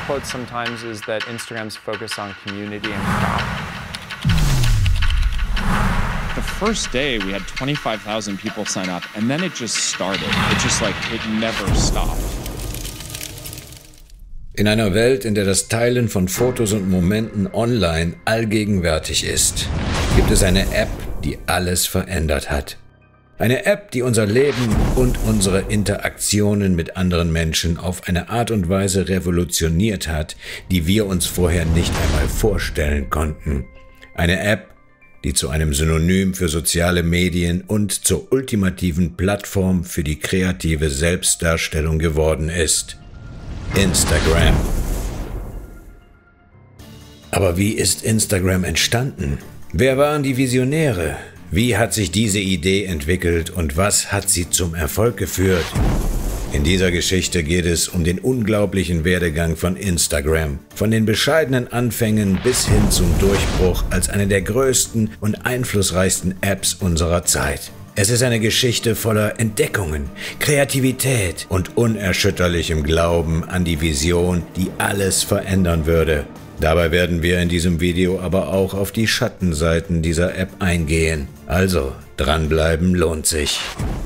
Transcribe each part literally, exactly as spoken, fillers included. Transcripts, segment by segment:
quote sometimes is that Instagram's focus on community and crowd. The first day we had twenty-five thousand people sign up, and then it just started. It just like, it never stopped. In einer Welt, in der das Teilen von Fotos und Momenten online allgegenwärtig ist, gibt es eine App, die alles verändert hat. Eine App, die unser Leben und unsere Interaktionen mit anderen Menschen auf eine Art und Weise revolutioniert hat, die wir uns vorher nicht einmal vorstellen konnten. Eine App, die zu einem Synonym für soziale Medien und zur ultimativen Plattform für die kreative Selbstdarstellung geworden ist. Instagram. Aber wie ist Instagram entstanden? Wer waren die Visionäre? Wie hat sich diese Idee entwickelt und was hat sie zum Erfolg geführt? In dieser Geschichte geht es um den unglaublichen Werdegang von Instagram, von den bescheidenen Anfängen bis hin zum Durchbruch als eine der größten und einflussreichsten Apps unserer Zeit. Es ist eine Geschichte voller Entdeckungen, Kreativität und unerschütterlichem Glauben an die Vision, die alles verändern würde. Dabei werden wir in diesem Video aber auch auf die Schattenseiten dieser App eingehen. Also, dranbleiben lohnt sich.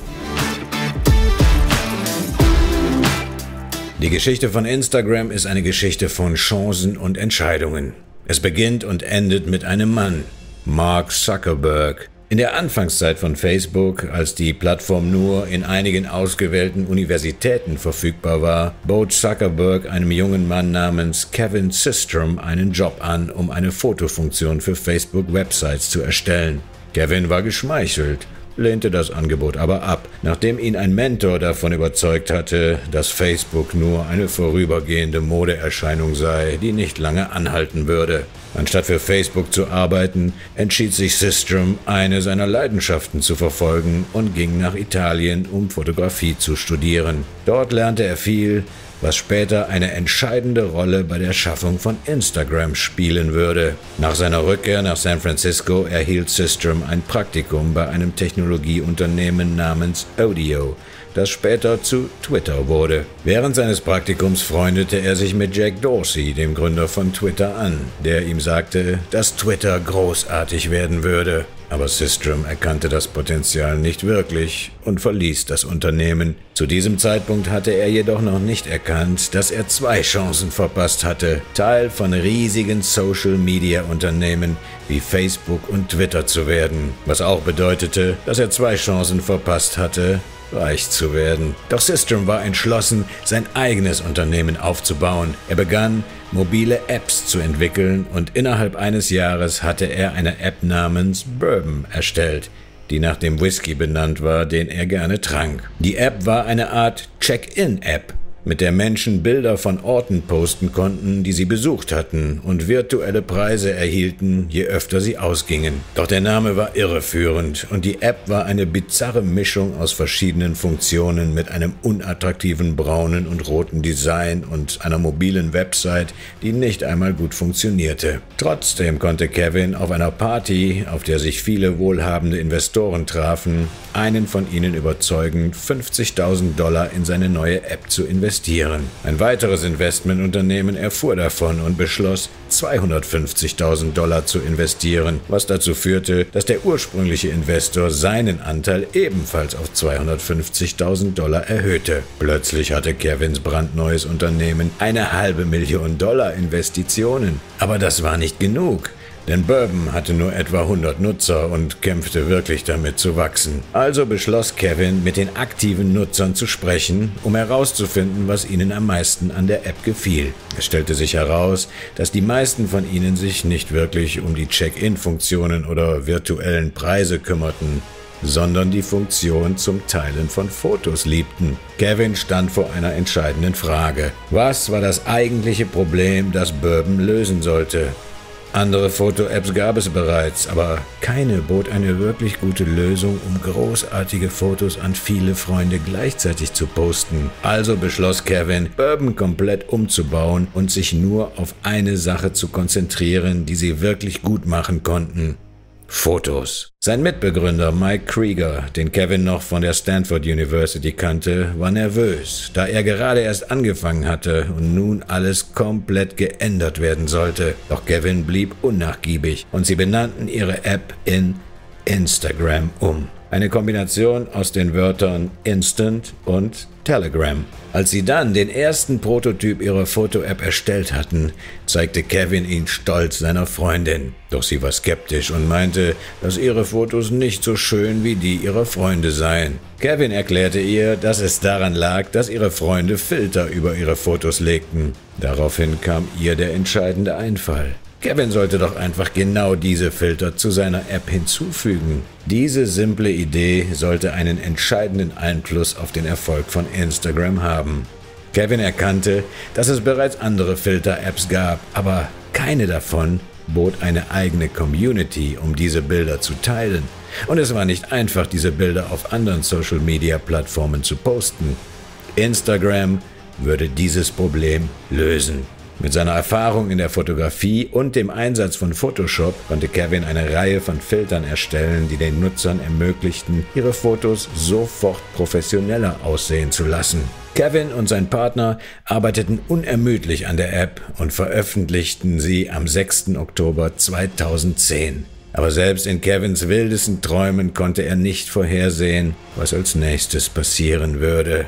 Die Geschichte von Instagram ist eine Geschichte von Chancen und Entscheidungen. Es beginnt und endet mit einem Mann, Mark Zuckerberg. In der Anfangszeit von Facebook, als die Plattform nur in einigen ausgewählten Universitäten verfügbar war, bot Zuckerberg einem jungen Mann namens Kevin Systrom einen Job an, um eine Fotofunktion für Facebook-Websites zu erstellen. Kevin war geschmeichelt, lehnte das Angebot aber ab, nachdem ihn ein Mentor davon überzeugt hatte, dass Facebook nur eine vorübergehende Modeerscheinung sei, die nicht lange anhalten würde. Anstatt für Facebook zu arbeiten, entschied sich Systrom, eine seiner Leidenschaften zu verfolgen und ging nach Italien, um Fotografie zu studieren. Dort lernte er viel, was später eine entscheidende Rolle bei der Schaffung von Instagram spielen würde. Nach seiner Rückkehr nach San Francisco erhielt Systrom ein Praktikum bei einem Technologieunternehmen namens Odeo, das später zu Twitter wurde. Während seines Praktikums freundete er sich mit Jack Dorsey, dem Gründer von Twitter, an, der ihm sagte, dass Twitter großartig werden würde. Aber Systrom erkannte das Potenzial nicht wirklich und verließ das Unternehmen. Zu diesem Zeitpunkt hatte er jedoch noch nicht erkannt, dass er zwei Chancen verpasst hatte, Teil von riesigen Social-Media-Unternehmen wie Facebook und Twitter zu werden, was auch bedeutete, dass er zwei Chancen verpasst hatte, reich zu werden. Doch Systrom war entschlossen, sein eigenes Unternehmen aufzubauen. Er begann, mobile Apps zu entwickeln und innerhalb eines Jahres hatte er eine App namens Bourbon erstellt, die nach dem Whisky benannt war, den er gerne trank. Die App war eine Art Check-in-App, mit der Menschen Bilder von Orten posten konnten, die sie besucht hatten und virtuelle Preise erhielten, je öfter sie ausgingen. Doch der Name war irreführend und die App war eine bizarre Mischung aus verschiedenen Funktionen mit einem unattraktiven braunen und roten Design und einer mobilen Website, die nicht einmal gut funktionierte. Trotzdem konnte Kevin auf einer Party, auf der sich viele wohlhabende Investoren trafen, einen von ihnen überzeugen, fünfzigtausend Dollar in seine neue App zu investieren. Ein weiteres Investmentunternehmen erfuhr davon und beschloss, zweihundertfünfzigtausend Dollar zu investieren, was dazu führte, dass der ursprüngliche Investor seinen Anteil ebenfalls auf zweihundertfünfzigtausend Dollar erhöhte. Plötzlich hatte Kevins brandneues Unternehmen eine halbe Million Dollar Investitionen. Aber das war nicht genug. Denn Bourbon hatte nur etwa hundert Nutzer und kämpfte wirklich damit zu wachsen. Also beschloss Kevin, mit den aktiven Nutzern zu sprechen, um herauszufinden, was ihnen am meisten an der App gefiel. Es stellte sich heraus, dass die meisten von ihnen sich nicht wirklich um die Check-in-Funktionen oder virtuellen Preise kümmerten, sondern die Funktion zum Teilen von Fotos liebten. Kevin stand vor einer entscheidenden Frage. Was war das eigentliche Problem, das Bourbon lösen sollte? Andere Foto-Apps gab es bereits, aber keine bot eine wirklich gute Lösung, um großartige Fotos an viele Freunde gleichzeitig zu posten. Also beschloss Kevin, Bourbon komplett umzubauen und sich nur auf eine Sache zu konzentrieren, die sie wirklich gut machen konnten: Fotos. Sein Mitbegründer Mike Krieger, den Kevin noch von der Stanford University kannte, war nervös, da er gerade erst angefangen hatte und nun alles komplett geändert werden sollte. Doch Kevin blieb unnachgiebig und sie benannten ihre App in Instagram um. Eine Kombination aus den Wörtern Instant und Telegram. Als sie dann den ersten Prototyp ihrer Foto-App erstellt hatten, zeigte Kevin ihn stolz seiner Freundin. Doch sie war skeptisch und meinte, dass ihre Fotos nicht so schön wie die ihrer Freunde seien. Kevin erklärte ihr, dass es daran lag, dass ihre Freunde Filter über ihre Fotos legten. Daraufhin kam ihr der entscheidende Einfall. Kevin sollte doch einfach genau diese Filter zu seiner App hinzufügen. Diese simple Idee sollte einen entscheidenden Einfluss auf den Erfolg von Instagram haben. Kevin erkannte, dass es bereits andere Filter-Apps gab, aber keine davon bot eine eigene Community, um diese Bilder zu teilen. Und es war nicht einfach, diese Bilder auf anderen Social-Media-Plattformen zu posten. Instagram würde dieses Problem lösen. Mit seiner Erfahrung in der Fotografie und dem Einsatz von Photoshop konnte Kevin eine Reihe von Filtern erstellen, die den Nutzern ermöglichten, ihre Fotos sofort professioneller aussehen zu lassen. Kevin und sein Partner arbeiteten unermüdlich an der App und veröffentlichten sie am sechsten Oktober zweitausendzehn. Aber selbst in Kevins wildesten Träumen konnte er nicht vorhersehen, was als nächstes passieren würde.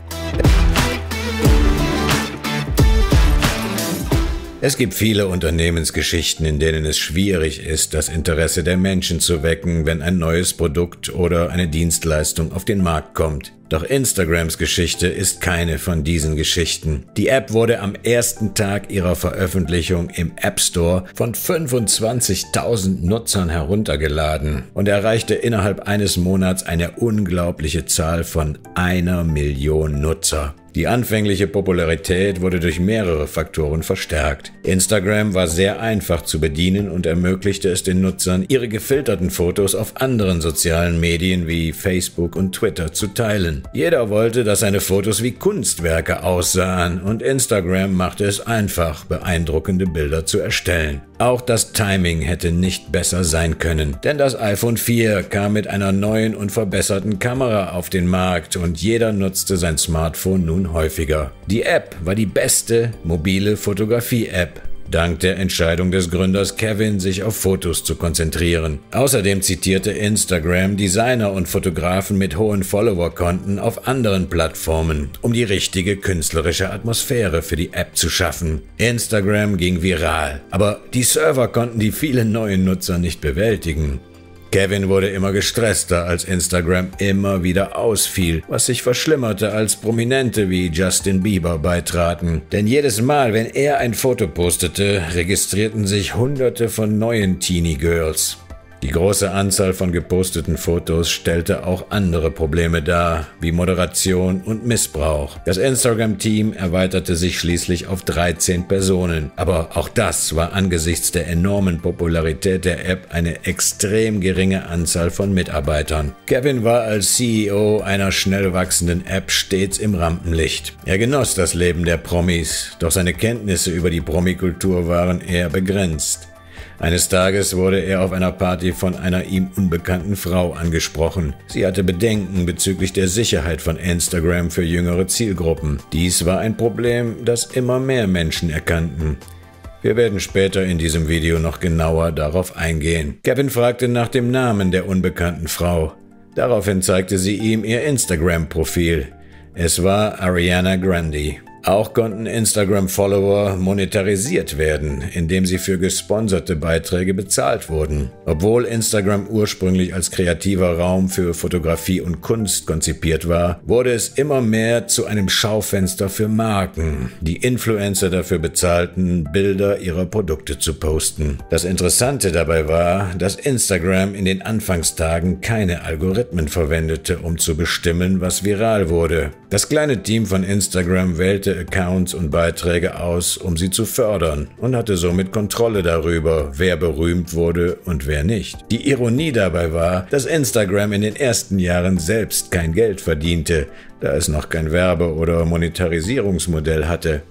Es gibt viele Unternehmensgeschichten, in denen es schwierig ist, das Interesse der Menschen zu wecken, wenn ein neues Produkt oder eine Dienstleistung auf den Markt kommt. Doch Instagrams Geschichte ist keine von diesen Geschichten. Die App wurde am ersten Tag ihrer Veröffentlichung im App Store von fünfundzwanzigtausend Nutzern heruntergeladen und erreichte innerhalb eines Monats eine unglaubliche Zahl von einer Million Nutzer. Die anfängliche Popularität wurde durch mehrere Faktoren verstärkt. Instagram war sehr einfach zu bedienen und ermöglichte es den Nutzern, ihre gefilterten Fotos auf anderen sozialen Medien wie Facebook und Twitter zu teilen. Jeder wollte, dass seine Fotos wie Kunstwerke aussahen und Instagram machte es einfach, beeindruckende Bilder zu erstellen. Auch das Timing hätte nicht besser sein können, denn das iPhone vier kam mit einer neuen und verbesserten Kamera auf den Markt und jeder nutzte sein Smartphone nun häufiger. Die App war die beste mobile Fotografie-App, dank der Entscheidung des Gründers Kevin, sich auf Fotos zu konzentrieren. Außerdem zitierte Instagram Designer und Fotografen mit hohen Follower-Konten auf anderen Plattformen, um die richtige künstlerische Atmosphäre für die App zu schaffen. Instagram ging viral, aber die Server konnten die vielen neuen Nutzer nicht bewältigen. Kevin wurde immer gestresster, als Instagram immer wieder ausfiel, was sich verschlimmerte, als Prominente wie Justin Bieber beitraten. Denn jedes Mal, wenn er ein Foto postete, registrierten sich Hunderte von neuen Teenie Girls. Die große Anzahl von geposteten Fotos stellte auch andere Probleme dar, wie Moderation und Missbrauch. Das Instagram-Team erweiterte sich schließlich auf dreizehn Personen, aber auch das war angesichts der enormen Popularität der App eine extrem geringe Anzahl von Mitarbeitern. Kevin war als C E O einer schnell wachsenden App stets im Rampenlicht. Er genoss das Leben der Promis, doch seine Kenntnisse über die Promikultur waren eher begrenzt. Eines Tages wurde er auf einer Party von einer ihm unbekannten Frau angesprochen. Sie hatte Bedenken bezüglich der Sicherheit von Instagram für jüngere Zielgruppen. Dies war ein Problem, das immer mehr Menschen erkannten. Wir werden später in diesem Video noch genauer darauf eingehen. Kevin fragte nach dem Namen der unbekannten Frau. Daraufhin zeigte sie ihm ihr Instagram-Profil. Es war Ariana Grande. Auch konnten Instagram-Follower monetarisiert werden, indem sie für gesponserte Beiträge bezahlt wurden. Obwohl Instagram ursprünglich als kreativer Raum für Fotografie und Kunst konzipiert war, wurde es immer mehr zu einem Schaufenster für Marken, die Influencer dafür bezahlten, Bilder ihrer Produkte zu posten. Das Interessante dabei war, dass Instagram in den Anfangstagen keine Algorithmen verwendete, um zu bestimmen, was viral wurde. Das kleine Team von Instagram wählte Accounts und Beiträge aus, um sie zu fördern und hatte somit Kontrolle darüber, wer berühmt wurde und wer nicht. Die Ironie dabei war, dass Instagram in den ersten Jahren selbst kein Geld verdiente, da es noch kein Werbe- oder Monetarisierungsmodell hatte.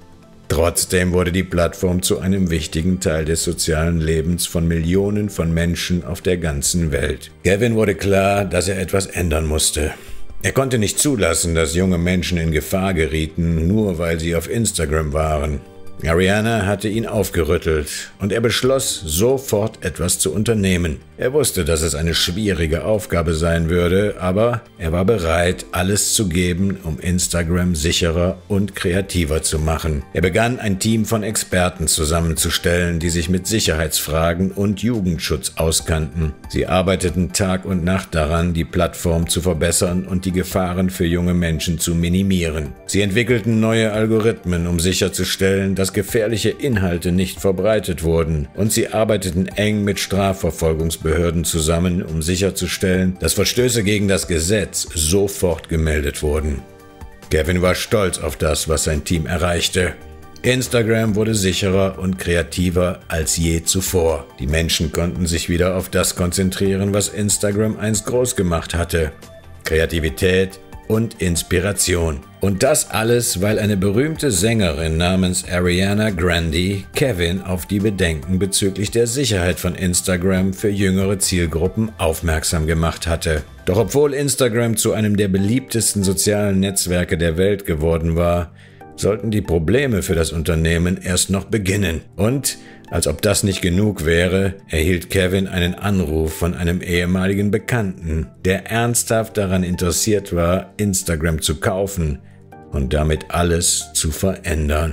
Trotzdem wurde die Plattform zu einem wichtigen Teil des sozialen Lebens von Millionen von Menschen auf der ganzen Welt. Kevin wurde klar, dass er etwas ändern musste. Er konnte nicht zulassen, dass junge Menschen in Gefahr gerieten, nur weil sie auf Instagram waren. Ariana hatte ihn aufgerüttelt und er beschloss, sofort etwas zu unternehmen. Er wusste, dass es eine schwierige Aufgabe sein würde, aber er war bereit, alles zu geben, um Instagram sicherer und kreativer zu machen. Er begann, ein Team von Experten zusammenzustellen, die sich mit Sicherheitsfragen und Jugendschutz auskannten. Sie arbeiteten Tag und Nacht daran, die Plattform zu verbessern und die Gefahren für junge Menschen zu minimieren. Sie entwickelten neue Algorithmen, um sicherzustellen, dass gefährliche Inhalte nicht verbreitet wurden, und sie arbeiteten eng mit Strafverfolgungsbehörden zusammen, um sicherzustellen, dass Verstöße gegen das Gesetz sofort gemeldet wurden. Kevin war stolz auf das, was sein Team erreichte. Instagram wurde sicherer und kreativer als je zuvor. Die Menschen konnten sich wieder auf das konzentrieren, was Instagram einst groß gemacht hatte: Kreativität und Inspiration. Und das alles, weil eine berühmte Sängerin namens Ariana Grande Kevin auf die Bedenken bezüglich der Sicherheit von Instagram für jüngere Zielgruppen aufmerksam gemacht hatte. Doch obwohl Instagram zu einem der beliebtesten sozialen Netzwerke der Welt geworden war, sollten die Probleme für das Unternehmen erst noch beginnen. Und als ob das nicht genug wäre, erhielt Kevin einen Anruf von einem ehemaligen Bekannten, der ernsthaft daran interessiert war, Instagram zu kaufen und damit alles zu verändern.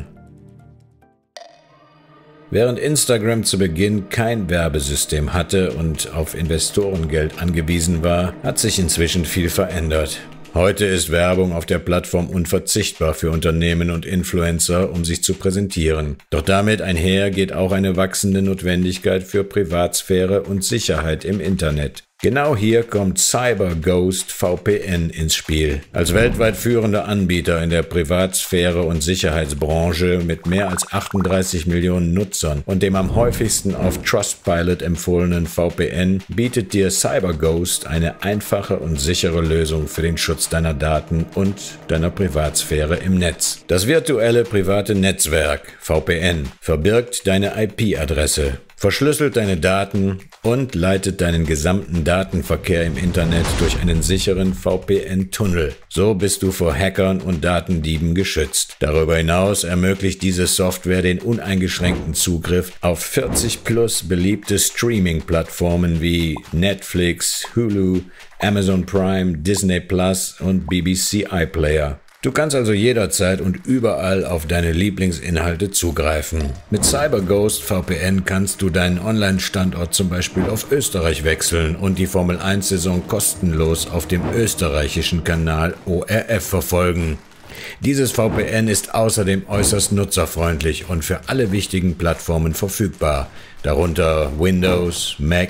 Während Instagram zu Beginn kein Werbesystem hatte und auf Investorengeld angewiesen war, hat sich inzwischen viel verändert. Heute ist Werbung auf der Plattform unverzichtbar für Unternehmen und Influencer, um sich zu präsentieren. Doch damit einher geht auch eine wachsende Notwendigkeit für Privatsphäre und Sicherheit im Internet. Genau hier kommt CyberGhost V P N ins Spiel. Als weltweit führender Anbieter in der Privatsphäre- und Sicherheitsbranche mit mehr als achtunddreißig Millionen Nutzern und dem am häufigsten auf Trustpilot empfohlenen V P N bietet dir CyberGhost eine einfache und sichere Lösung für den Schutz deiner Daten und deiner Privatsphäre im Netz. Das virtuelle private Netzwerk V P N verbirgt deine I P-Adresse, verschlüsselt deine Daten und leitet deinen gesamten Datenverkehr im Internet durch einen sicheren V P N-Tunnel. So bist du vor Hackern und Datendieben geschützt. Darüber hinaus ermöglicht diese Software den uneingeschränkten Zugriff auf vierzig plus beliebte Streaming-Plattformen wie Netflix, Hulu, Amazon Prime, Disney Plus und B B C iPlayer. Du kannst also jederzeit und überall auf deine Lieblingsinhalte zugreifen. Mit CyberGhost V P N kannst du deinen Online-Standort zum Beispiel auf Österreich wechseln und die Formel eins Saison kostenlos auf dem österreichischen Kanal O R F verfolgen. Dieses V P N ist außerdem äußerst nutzerfreundlich und für alle wichtigen Plattformen verfügbar, darunter Windows, Mac,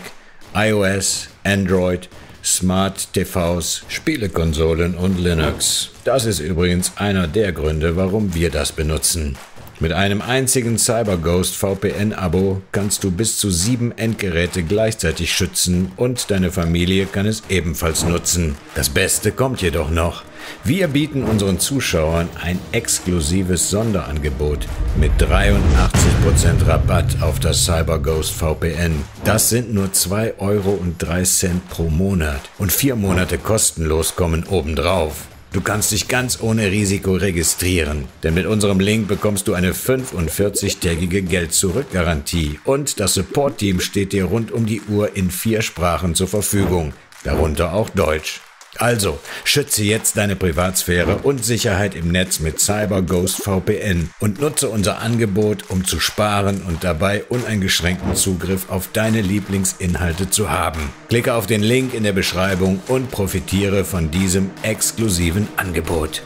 iOS, Android, Smart T Vs, Spielekonsolen und Linux. Das ist übrigens einer der Gründe, warum wir das benutzen. Mit einem einzigen CyberGhost V P N-Abo kannst du bis zu sieben Endgeräte gleichzeitig schützen und deine Familie kann es ebenfalls nutzen. Das Beste kommt jedoch noch. Wir bieten unseren Zuschauern ein exklusives Sonderangebot mit dreiundachtzig Prozent Rabatt auf das CyberGhost V P N. Das sind nur zwei Euro und drei Cent pro Monat und vier Monate kostenlos kommen obendrauf. Du kannst dich ganz ohne Risiko registrieren, denn mit unserem Link bekommst du eine fünfundvierzig-tägige Geld-Zurück-Garantie und das Support-Team steht dir rund um die Uhr in vier Sprachen zur Verfügung, darunter auch Deutsch. Also, schütze jetzt deine Privatsphäre und Sicherheit im Netz mit CyberGhost V P N und nutze unser Angebot, um zu sparen und dabei uneingeschränkten Zugriff auf deine Lieblingsinhalte zu haben. Klicke auf den Link in der Beschreibung und profitiere von diesem exklusiven Angebot.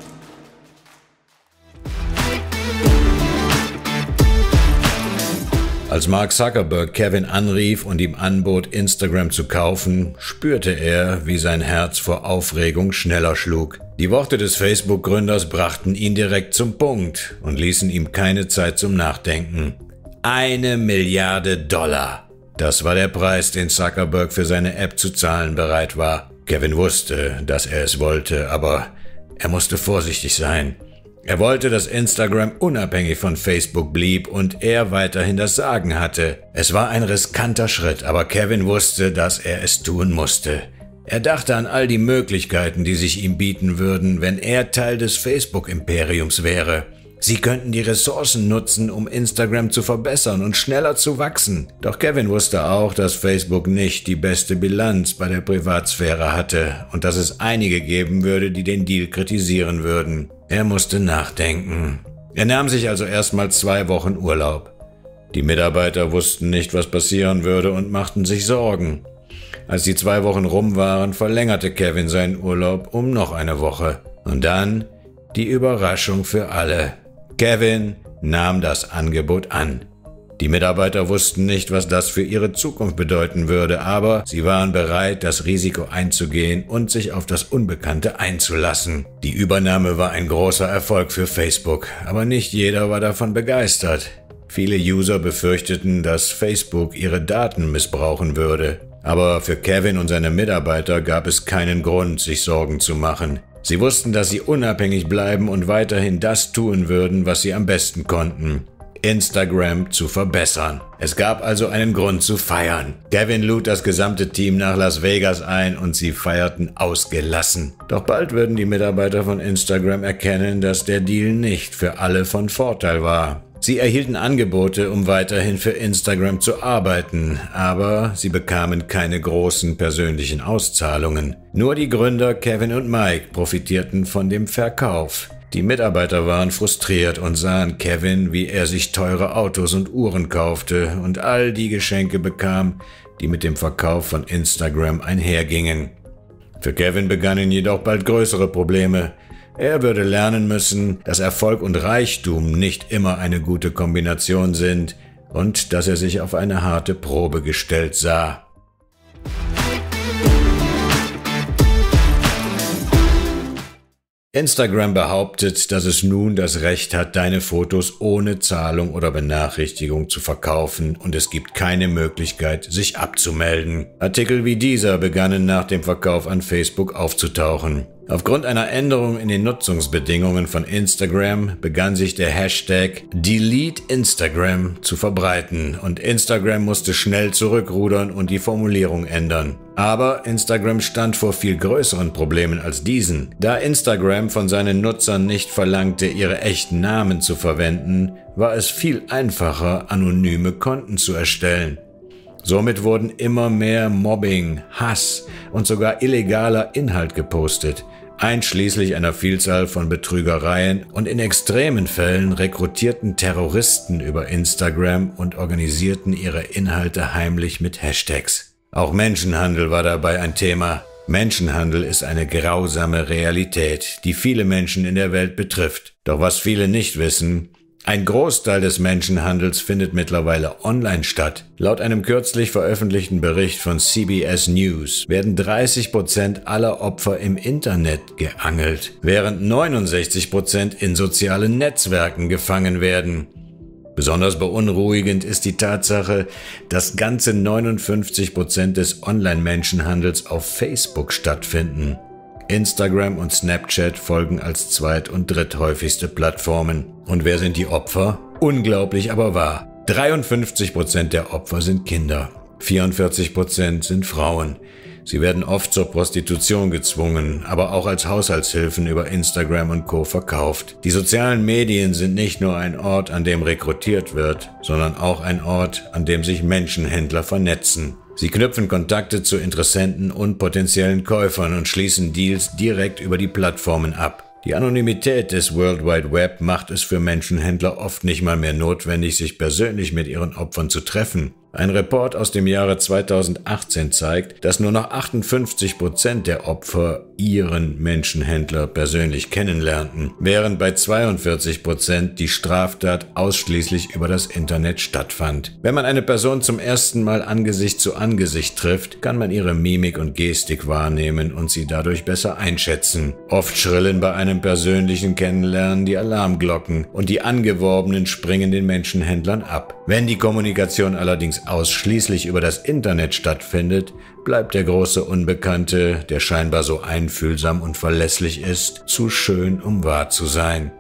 Als Mark Zuckerberg Kevin anrief und ihm anbot, Instagram zu kaufen, spürte er, wie sein Herz vor Aufregung schneller schlug. Die Worte des Facebook-Gründers brachten ihn direkt zum Punkt und ließen ihm keine Zeit zum Nachdenken. Eine Milliarde Dollar. Das war der Preis, den Zuckerberg für seine App zu zahlen bereit war. Kevin wusste, dass er es wollte, aber er musste vorsichtig sein. Er wollte, dass Instagram unabhängig von Facebook blieb und er weiterhin das Sagen hatte. Es war ein riskanter Schritt, aber Kevin wusste, dass er es tun musste. Er dachte an all die Möglichkeiten, die sich ihm bieten würden, wenn er Teil des Facebook-Imperiums wäre. Sie könnten die Ressourcen nutzen, um Instagram zu verbessern und schneller zu wachsen. Doch Kevin wusste auch, dass Facebook nicht die beste Bilanz bei der Privatsphäre hatte und dass es einige geben würde, die den Deal kritisieren würden. Er musste nachdenken. Er nahm sich also erstmal zwei Wochen Urlaub. Die Mitarbeiter wussten nicht, was passieren würde und machten sich Sorgen. Als die zwei Wochen rum waren, verlängerte Kevin seinen Urlaub um noch eine Woche. Und dann die Überraschung für alle. Kevin nahm das Angebot an. Die Mitarbeiter wussten nicht, was das für ihre Zukunft bedeuten würde, aber sie waren bereit, das Risiko einzugehen und sich auf das Unbekannte einzulassen. Die Übernahme war ein großer Erfolg für Facebook, aber nicht jeder war davon begeistert. Viele User befürchteten, dass Facebook ihre Daten missbrauchen würde. Aber für Kevin und seine Mitarbeiter gab es keinen Grund, sich Sorgen zu machen. Sie wussten, dass sie unabhängig bleiben und weiterhin das tun würden, was sie am besten konnten: Instagram zu verbessern. Es gab also einen Grund zu feiern. Kevin lud das gesamte Team nach Las Vegas ein und sie feierten ausgelassen. Doch bald würden die Mitarbeiter von Instagram erkennen, dass der Deal nicht für alle von Vorteil war. Sie erhielten Angebote, um weiterhin für Instagram zu arbeiten, aber sie bekamen keine großen persönlichen Auszahlungen. Nur die Gründer Kevin und Mike profitierten von dem Verkauf. Die Mitarbeiter waren frustriert und sahen Kevin, wie er sich teure Autos und Uhren kaufte und all die Geschenke bekam, die mit dem Verkauf von Instagram einhergingen. Für Kevin begannen jedoch bald größere Probleme. Er würde lernen müssen, dass Erfolg und Reichtum nicht immer eine gute Kombination sind und dass er sich auf eine harte Probe gestellt sah. Instagram behauptet, dass es nun das Recht hat, deine Fotos ohne Zahlung oder Benachrichtigung zu verkaufen und es gibt keine Möglichkeit, sich abzumelden. Artikel wie dieser begannen nach dem Verkauf an Facebook aufzutauchen. Aufgrund einer Änderung in den Nutzungsbedingungen von Instagram begann sich der Hashtag Delete Instagram zu verbreiten und Instagram musste schnell zurückrudern und die Formulierung ändern. Aber Instagram stand vor viel größeren Problemen als diesen. Da Instagram von seinen Nutzern nicht verlangte, ihre echten Namen zu verwenden, war es viel einfacher, anonyme Konten zu erstellen. Somit wurden immer mehr Mobbing, Hass und sogar illegaler Inhalt gepostet, einschließlich einer Vielzahl von Betrügereien, und in extremen Fällen rekrutierten Terroristen über Instagram und organisierten ihre Inhalte heimlich mit Hashtags. Auch Menschenhandel war dabei ein Thema. Menschenhandel ist eine grausame Realität, die viele Menschen in der Welt betrifft. Doch was viele nicht wissen: Ein Großteil des Menschenhandels findet mittlerweile online statt. Laut einem kürzlich veröffentlichten Bericht von C B S News werden dreißig Prozent aller Opfer im Internet geangelt, während neunundsechzig Prozent in sozialen Netzwerken gefangen werden. Besonders beunruhigend ist die Tatsache, dass ganze neunundfünfzig Prozent des Online-Menschenhandels auf Facebook stattfinden. Instagram und Snapchat folgen als zweit- und dritthäufigste Plattformen. Und wer sind die Opfer? Unglaublich, aber wahr. dreiundfünfzig Prozent der Opfer sind Kinder. vierundvierzig Prozent sind Frauen. Sie werden oft zur Prostitution gezwungen, aber auch als Haushaltshilfen über Instagram und Co. verkauft. Die sozialen Medien sind nicht nur ein Ort, an dem rekrutiert wird, sondern auch ein Ort, an dem sich Menschenhändler vernetzen. Sie knüpfen Kontakte zu Interessenten und potenziellen Käufern und schließen Deals direkt über die Plattformen ab. Die Anonymität des World Wide Web macht es für Menschenhändler oft nicht mal mehr notwendig, sich persönlich mit ihren Opfern zu treffen. Ein Report aus dem Jahre zweitausendachtzehn zeigt, dass nur noch achtundfünfzig Prozent der Opfer ihren Menschenhändler persönlich kennenlernten, während bei zweiundvierzig Prozent die Straftat ausschließlich über das Internet stattfand. Wenn man eine Person zum ersten Mal Angesicht zu Angesicht trifft, kann man ihre Mimik und Gestik wahrnehmen und sie dadurch besser einschätzen. Oft schrillen bei einem persönlichen Kennenlernen die Alarmglocken und die Angeworbenen springen den Menschenhändlern ab. Wenn die Kommunikation allerdings ausschließlich über das Internet stattfindet, bleibt der große Unbekannte, der scheinbar so einfühlsam und verlässlich ist, zu schön, um wahr zu sein.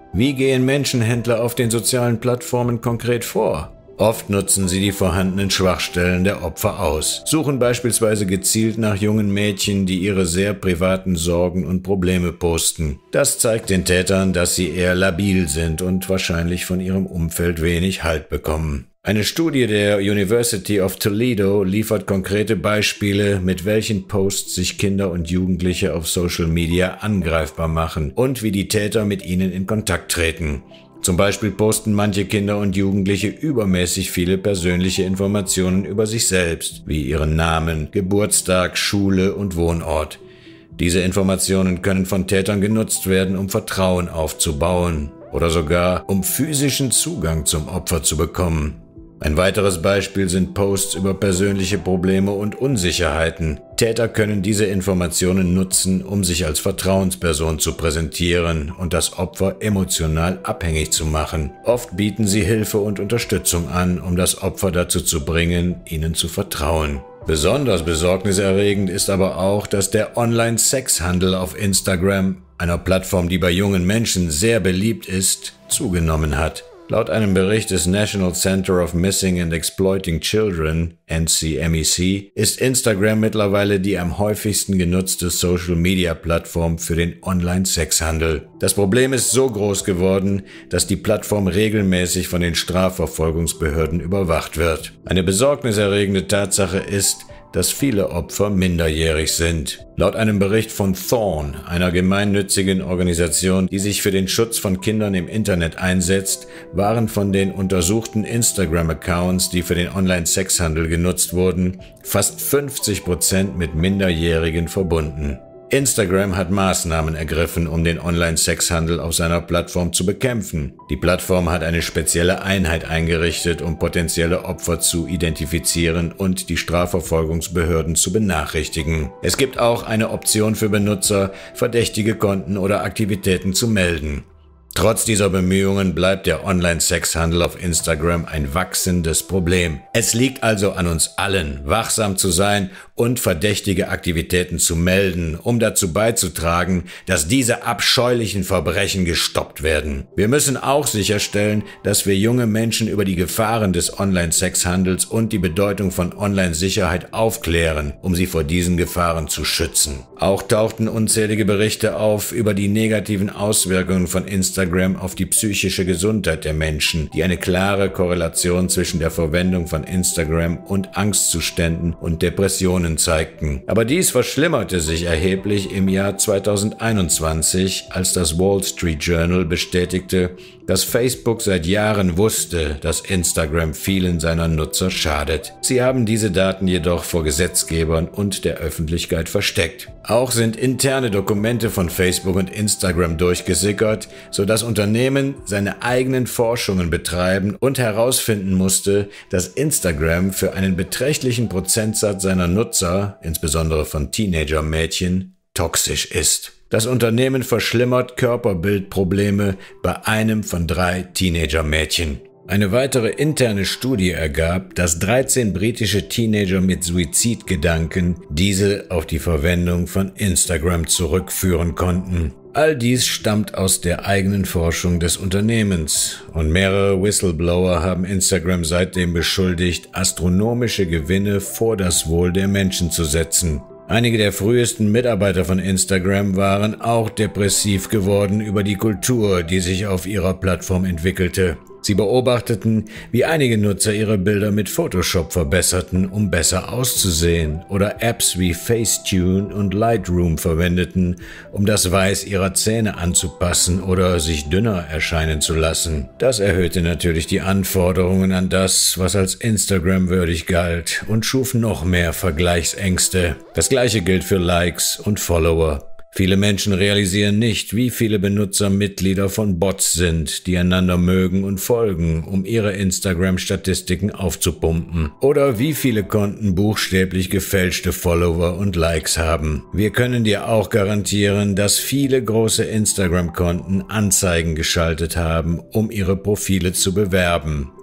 Wie gehen Menschenhändler auf den sozialen Plattformen konkret vor? Oft nutzen sie die vorhandenen Schwachstellen der Opfer aus, suchen beispielsweise gezielt nach jungen Mädchen, die ihre sehr privaten Sorgen und Probleme posten. Das zeigt den Tätern, dass sie eher labil sind und wahrscheinlich von ihrem Umfeld wenig Halt bekommen. Eine Studie der University of Toledo liefert konkrete Beispiele, mit welchen Posts sich Kinder und Jugendliche auf Social Media angreifbar machen und wie die Täter mit ihnen in Kontakt treten. Zum Beispiel posten manche Kinder und Jugendliche übermäßig viele persönliche Informationen über sich selbst, wie ihren Namen, Geburtstag, Schule und Wohnort. Diese Informationen können von Tätern genutzt werden, um Vertrauen aufzubauen oder sogar um physischen Zugang zum Opfer zu bekommen. Ein weiteres Beispiel sind Posts über persönliche Probleme und Unsicherheiten. Täter können diese Informationen nutzen, um sich als Vertrauensperson zu präsentieren und das Opfer emotional abhängig zu machen. Oft bieten sie Hilfe und Unterstützung an, um das Opfer dazu zu bringen, ihnen zu vertrauen. Besonders besorgniserregend ist aber auch, dass der Online-Sexhandel auf Instagram, einer Plattform, die bei jungen Menschen sehr beliebt ist, zugenommen hat. Laut einem Bericht des National Center of Missing and Exploiting Children, N C M E C, ist Instagram mittlerweile die am häufigsten genutzte Social-Media-Plattform für den Online-Sexhandel. Das Problem ist so groß geworden, dass die Plattform regelmäßig von den Strafverfolgungsbehörden überwacht wird. Eine besorgniserregende Tatsache ist, dass viele Opfer minderjährig sind. Laut einem Bericht von Thorn, einer gemeinnützigen Organisation, die sich für den Schutz von Kindern im Internet einsetzt, waren von den untersuchten Instagram-Accounts, die für den Online-Sexhandel genutzt wurden, fast fünfzig Prozent mit Minderjährigen verbunden. Instagram hat Maßnahmen ergriffen, um den Online-Sexhandel auf seiner Plattform zu bekämpfen. Die Plattform hat eine spezielle Einheit eingerichtet, um potenzielle Opfer zu identifizieren und die Strafverfolgungsbehörden zu benachrichtigen. Es gibt auch eine Option für Benutzer, verdächtige Konten oder Aktivitäten zu melden. Trotz dieser Bemühungen bleibt der Online-Sexhandel auf Instagram ein wachsendes Problem. Es liegt also an uns allen, wachsam zu sein und verdächtige Aktivitäten zu melden, um dazu beizutragen, dass diese abscheulichen Verbrechen gestoppt werden. Wir müssen auch sicherstellen, dass wir junge Menschen über die Gefahren des Online-Sexhandels und die Bedeutung von Online-Sicherheit aufklären, um sie vor diesen Gefahren zu schützen. Auch tauchten unzählige Berichte auf über die negativen Auswirkungen von Instagram auf die psychische Gesundheit der Menschen, die eine klare Korrelation zwischen der Verwendung von Instagram und Angstzuständen und Depressionen zeigten. Aber dies verschlimmerte sich erheblich im Jahr zweitausendeinundzwanzig, als das Wall Street Journal bestätigte, dass Facebook seit Jahren wusste, dass Instagram vielen seiner Nutzer schadet. Sie haben diese Daten jedoch vor Gesetzgebern und der Öffentlichkeit versteckt. Auch sind interne Dokumente von Facebook und Instagram durchgesickert, sodass Unternehmen seine eigenen Forschungen betreiben und herausfinden musste, dass Instagram für einen beträchtlichen Prozentsatz seiner Nutzer, insbesondere von Teenager-Mädchen, toxisch ist. Das Unternehmen verschlimmert Körperbildprobleme bei einem von drei Teenager-Mädchen. Eine weitere interne Studie ergab, dass dreizehn britische Teenager mit Suizidgedanken diese auf die Verwendung von Instagram zurückführen konnten. All dies stammt aus der eigenen Forschung des Unternehmens und mehrere Whistleblower haben Instagram seitdem beschuldigt, astronomische Gewinne vor das Wohl der Menschen zu setzen. Einige der frühesten Mitarbeiter von Instagram waren auch depressiv geworden über die Kultur, die sich auf ihrer Plattform entwickelte. Sie beobachteten, wie einige Nutzer ihre Bilder mit Photoshop verbesserten, um besser auszusehen, oder Apps wie Facetune und Lightroom verwendeten, um das Weiß ihrer Zähne anzupassen oder sich dünner erscheinen zu lassen. Das erhöhte natürlich die Anforderungen an das, was als Instagram würdig galt, und schuf noch mehr Vergleichsängste. Das gleiche gilt für Likes und Follower. Viele Menschen realisieren nicht, wie viele Benutzer Mitglieder von Bots sind, die einander mögen und folgen, um ihre Instagram-Statistiken aufzupumpen. Oder wie viele Konten buchstäblich gefälschte Follower und Likes haben. Wir können dir auch garantieren, dass viele große Instagram-Konten Anzeigen geschaltet haben, um ihre Profile zu bewerben.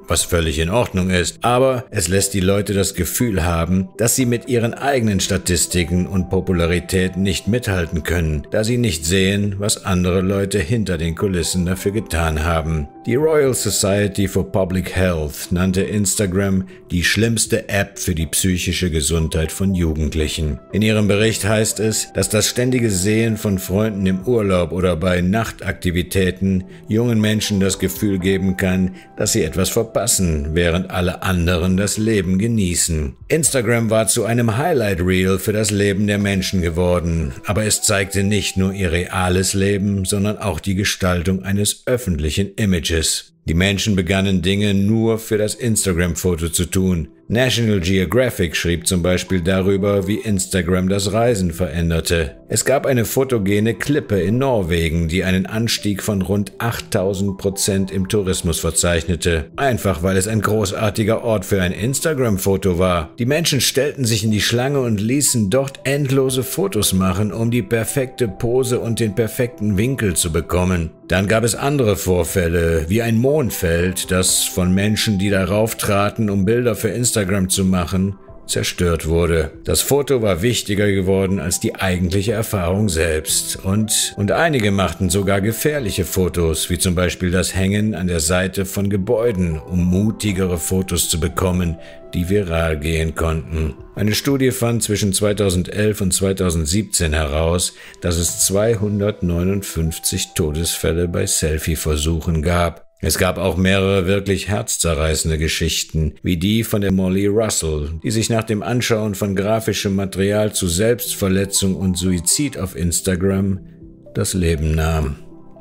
was völlig in Ordnung ist, aber es lässt die Leute das Gefühl haben, dass sie mit ihren eigenen Statistiken und Popularität nicht mithalten können, da sie nicht sehen, was andere Leute hinter den Kulissen dafür getan haben. Die Royal Society for Public Health nannte Instagram die schlimmste App für die psychische Gesundheit von Jugendlichen. In ihrem Bericht heißt es, dass das ständige Sehen von Freunden im Urlaub oder bei Nachtaktivitäten jungen Menschen das Gefühl geben kann, dass sie etwas verpassen, während alle anderen das Leben genießen. Instagram war zu einem Highlight-Reel für das Leben der Menschen geworden, aber es zeigte nicht nur ihr reales Leben, sondern auch die Gestaltung eines öffentlichen Images. Die Menschen begannen Dinge nur für das Instagram-Foto zu tun. National Geographic schrieb zum Beispiel darüber, wie Instagram das Reisen veränderte. Es gab eine fotogene Klippe in Norwegen, die einen Anstieg von rund achttausend Prozent im Tourismus verzeichnete. Einfach weil es ein großartiger Ort für ein Instagram-Foto war. Die Menschen stellten sich in die Schlange und ließen dort endlose Fotos machen, um die perfekte Pose und den perfekten Winkel zu bekommen. Dann gab es andere Vorfälle, wie ein Mondfeld, das von Menschen, die darauf traten, um Bilder für Instagram zu machen, zerstört wurde. Das Foto war wichtiger geworden als die eigentliche Erfahrung selbst. Und, und einige machten sogar gefährliche Fotos, wie zum Beispiel das Hängen an der Seite von Gebäuden, um mutigere Fotos zu bekommen, die viral gehen konnten. Eine Studie fand zwischen zweitausendelf und zweitausendsiebzehn heraus, dass es zweihundertneunundfünfzig Todesfälle bei Selfie-Versuchen gab. Es gab auch mehrere wirklich herzzerreißende Geschichten, wie die von der Molly Russell, die sich nach dem Anschauen von grafischem Material zu Selbstverletzung und Suizid auf Instagram das Leben nahm.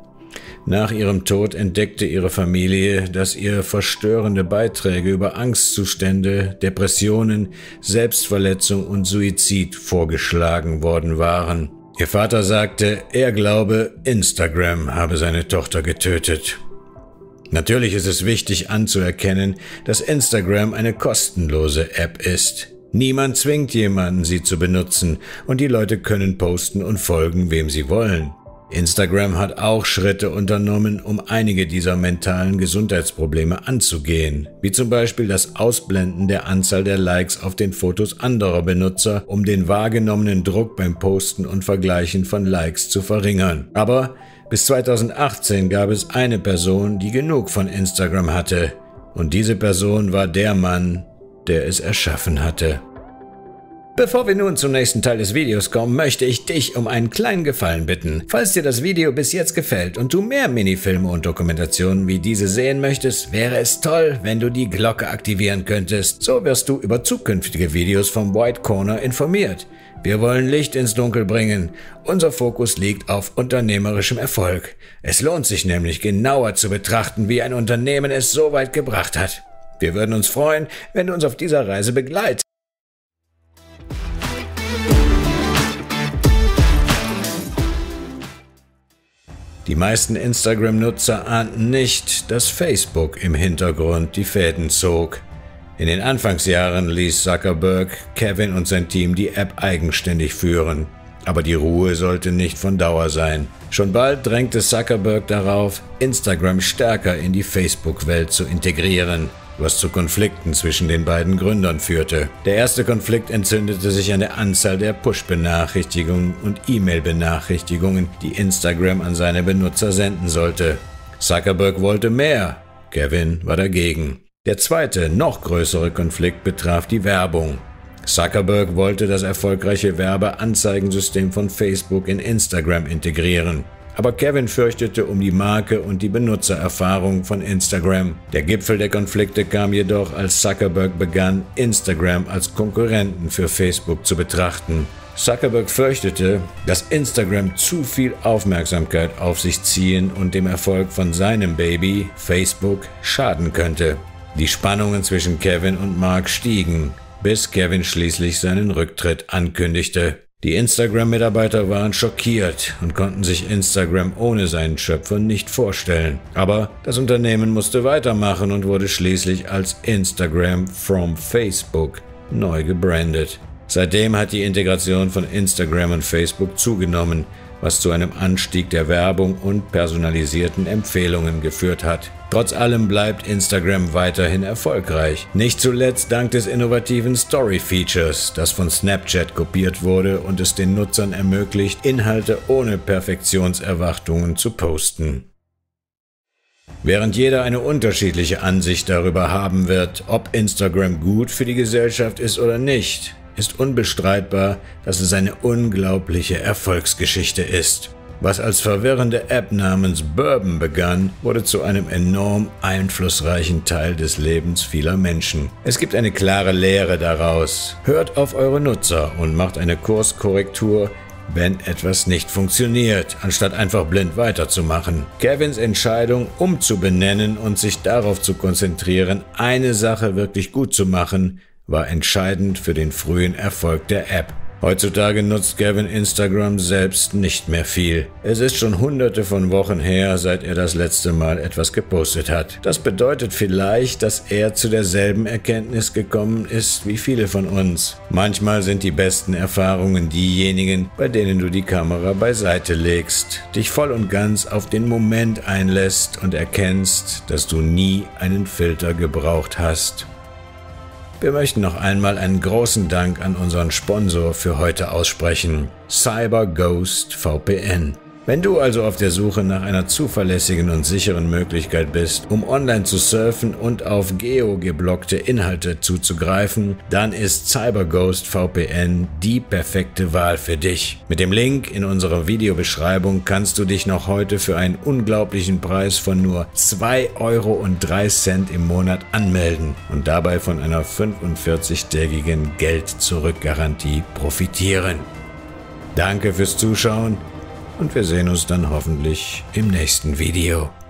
Nach ihrem Tod entdeckte ihre Familie, dass ihr verstörende Beiträge über Angstzustände, Depressionen, Selbstverletzung und Suizid vorgeschlagen worden waren. Ihr Vater sagte, er glaube, Instagram habe seine Tochter getötet. Natürlich ist es wichtig anzuerkennen, dass Instagram eine kostenlose App ist. Niemand zwingt jemanden, sie zu benutzen, und die Leute können posten und folgen, wem sie wollen. Instagram hat auch Schritte unternommen, um einige dieser mentalen Gesundheitsprobleme anzugehen, wie zum Beispiel das Ausblenden der Anzahl der Likes auf den Fotos anderer Benutzer, um den wahrgenommenen Druck beim Posten und Vergleichen von Likes zu verringern. Aber bis zweitausendachtzehn gab es eine Person, die genug von Instagram hatte, und diese Person war der Mann, der es erschaffen hatte. Bevor wir nun zum nächsten Teil des Videos kommen, möchte ich dich um einen kleinen Gefallen bitten. Falls dir das Video bis jetzt gefällt und du mehr Minifilme und Dokumentationen wie diese sehen möchtest, wäre es toll, wenn du die Glocke aktivieren könntest. So wirst du über zukünftige Videos vom White Corner informiert. Wir wollen Licht ins Dunkel bringen. Unser Fokus liegt auf unternehmerischem Erfolg. Es lohnt sich nämlich, genauer zu betrachten, wie ein Unternehmen es so weit gebracht hat. Wir würden uns freuen, wenn du uns auf dieser Reise begleitest. Die meisten Instagram-Nutzer ahnten nicht, dass Facebook im Hintergrund die Fäden zog. In den Anfangsjahren ließ Zuckerberg Kevin und sein Team die App eigenständig führen. Aber die Ruhe sollte nicht von Dauer sein. Schon bald drängte Zuckerberg darauf, Instagram stärker in die Facebook-Welt zu integrieren, was zu Konflikten zwischen den beiden Gründern führte. Der erste Konflikt entzündete sich an der Anzahl der Push-Benachrichtigungen und E-Mail-Benachrichtigungen, die Instagram an seine Benutzer senden sollte. Zuckerberg wollte mehr, Kevin war dagegen. Der zweite, noch größere Konflikt betraf die Werbung. Zuckerberg wollte das erfolgreiche Werbeanzeigensystem von Facebook in Instagram integrieren. Aber Kevin fürchtete um die Marke und die Benutzererfahrung von Instagram. Der Gipfel der Konflikte kam jedoch, als Zuckerberg begann, Instagram als Konkurrenten für Facebook zu betrachten. Zuckerberg fürchtete, dass Instagram zu viel Aufmerksamkeit auf sich ziehen und dem Erfolg von seinem Baby, Facebook, schaden könnte. Die Spannungen zwischen Kevin und Mark stiegen, bis Kevin schließlich seinen Rücktritt ankündigte. Die Instagram-Mitarbeiter waren schockiert und konnten sich Instagram ohne seinen Schöpfer nicht vorstellen. Aber das Unternehmen musste weitermachen und wurde schließlich als Instagram from Facebook neu gebrandet. Seitdem hat die Integration von Instagram und Facebook zugenommen, was zu einem Anstieg der Werbung und personalisierten Empfehlungen geführt hat. Trotz allem bleibt Instagram weiterhin erfolgreich. Nicht zuletzt dank des innovativen Story-Features, das von Snapchat kopiert wurde und es den Nutzern ermöglicht, Inhalte ohne Perfektionserwartungen zu posten. Während jeder eine unterschiedliche Ansicht darüber haben wird, ob Instagram gut für die Gesellschaft ist oder nicht, ist unbestreitbar, dass es eine unglaubliche Erfolgsgeschichte ist. Was als verwirrende App namens Bourbon begann, wurde zu einem enorm einflussreichen Teil des Lebens vieler Menschen. Es gibt eine klare Lehre daraus. Hört auf eure Nutzer und macht eine Kurskorrektur, wenn etwas nicht funktioniert, anstatt einfach blind weiterzumachen. Kevins Entscheidung, umzubenennen und sich darauf zu konzentrieren, eine Sache wirklich gut zu machen, war entscheidend für den frühen Erfolg der App. Heutzutage nutzt Kevin Instagram selbst nicht mehr viel. Es ist schon hunderte von Wochen her, seit er das letzte Mal etwas gepostet hat. Das bedeutet vielleicht, dass er zu derselben Erkenntnis gekommen ist wie viele von uns. Manchmal sind die besten Erfahrungen diejenigen, bei denen du die Kamera beiseite legst, dich voll und ganz auf den Moment einlässt und erkennst, dass du nie einen Filter gebraucht hast. Wir möchten noch einmal einen großen Dank an unseren Sponsor für heute aussprechen, CyberGhost V P N. Wenn du also auf der Suche nach einer zuverlässigen und sicheren Möglichkeit bist, um online zu surfen und auf geo-geblockte Inhalte zuzugreifen, dann ist CyberGhost V P N die perfekte Wahl für dich. Mit dem Link in unserer Videobeschreibung kannst du dich noch heute für einen unglaublichen Preis von nur zwei Euro und drei Cent im Monat anmelden und dabei von einer fünfundvierzig-tägigen Geld-Zurück-Garantie profitieren. Danke fürs Zuschauen. Und wir sehen uns dann hoffentlich im nächsten Video.